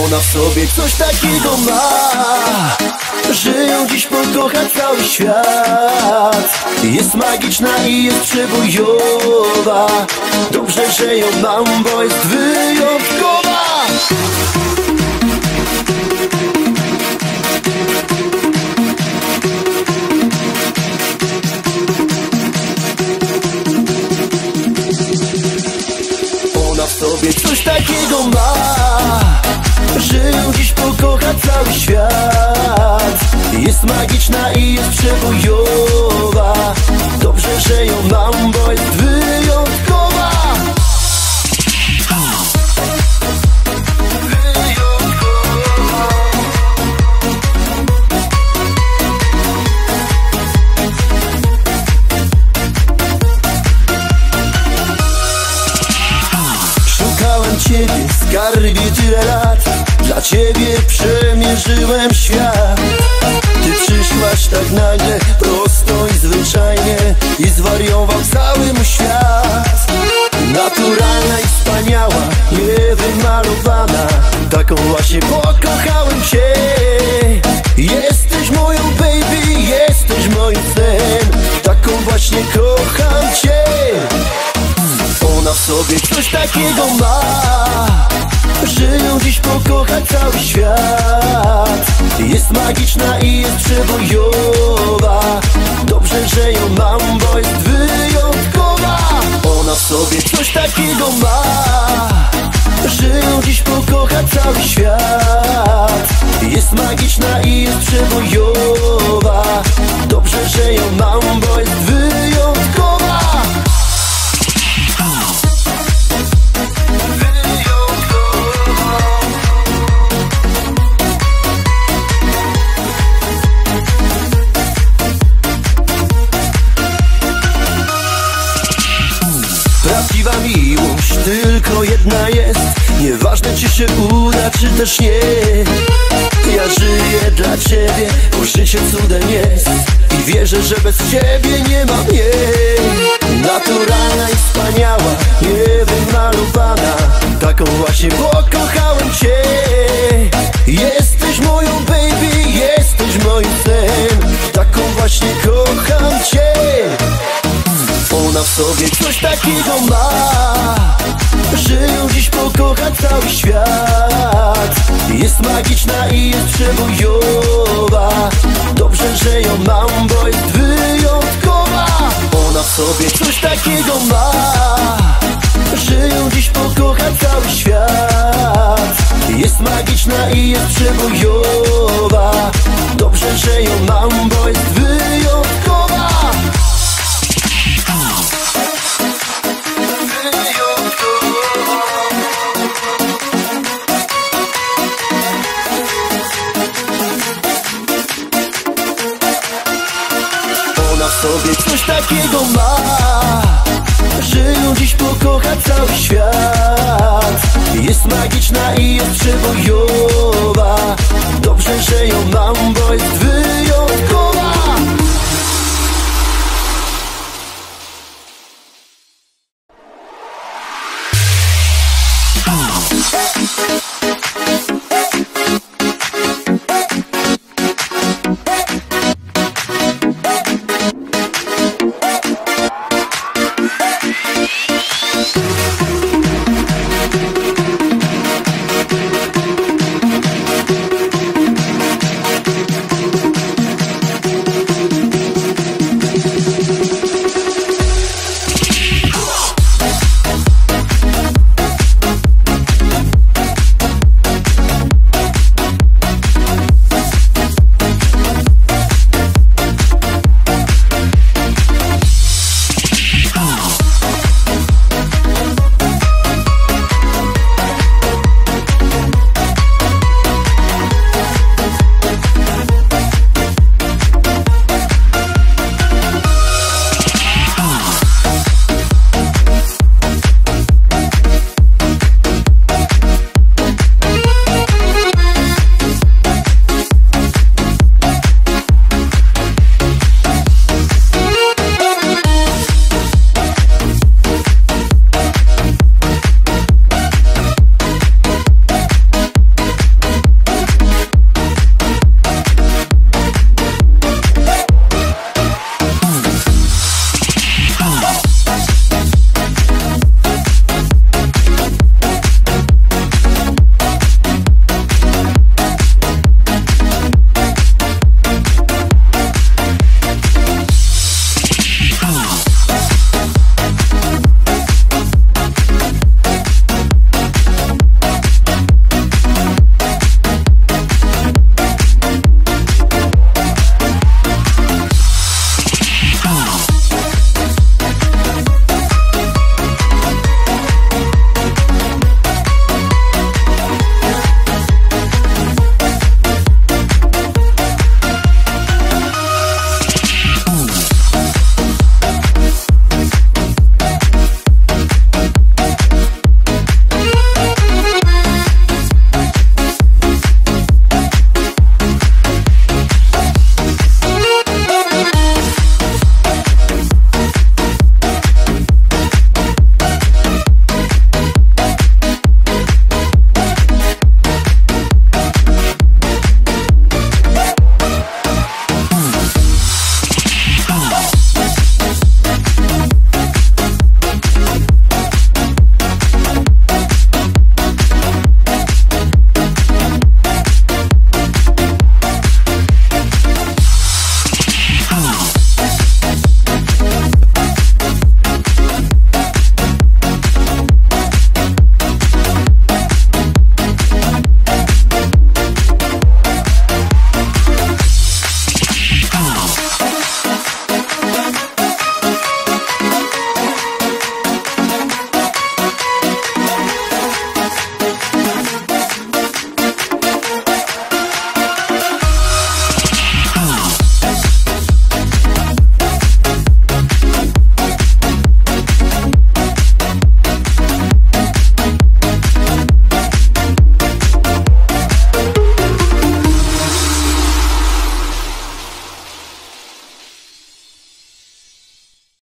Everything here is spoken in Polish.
Ona w sobie coś takiego ma, że ją dziś pokocha cały świat. Jest magiczna i jest przebojowa. Dobrze, że ją mam, bo jest wyjątkowa. Ona w sobie coś takiego ma, że ją dziś pokocha cały świat. Jest magiczna i jest przebojowa. Dobrze, że ją mam, bo jest wyjątkowa. Szukałem ciebie, skarbie, tyle lat. Dla ciebie przemierzyłem świat. Ty przyszłaś tak nagle, prosto i zwyczajnie, i zwariował cały mój świat. Naturalna i wspaniała, niewymalowana, taką właśnie pokochałem cię. Jesteś moją baby, jesteś moim snem, taką właśnie kocham cię. Ona w sobie coś takiego ma, że ją dziś pokocha cały świat. Jest magiczna i jest przebojowa. Dobrze, że ją mam, bo jest wyjątkowa. Ona w sobie coś takiego ma, że ją dziś pokocha cały świat. Jest magiczna i jest przebojowa. Dobrze, że ją mam, bo jest wyjątkowa. Prawdziwa miłość tylko jedna jest. Nieważne, czy się uda, czy też nie. Ja żyję dla ciebie, bo życie cudem jest. I wierzę, że bez ciebie nie ma mnie. Naturalna i wspaniała, niewymalowana, taką właśnie pokochałem cię. Jesteś moją baby, jesteś moim snem, taką właśnie kocham cię. Ona w sobie coś takiego ma, że ją dziś pokocha cały świat. Jest magiczna i jest przebojowa. Dobrze, że ją mam, bo jest wyjątkowa. Ona w sobie coś takiego ma, że ją dziś pokocha cały świat. Jest magiczna i jest przebojowa. Dobrze, że ją mam, bo jest wyjątkowa. Ona w sobie coś takiego ma, że ją dziś pokocha cały świat. Jest magiczna i jest przebojowa. Dobrze, że ją mam, bo jest wyjątkowa.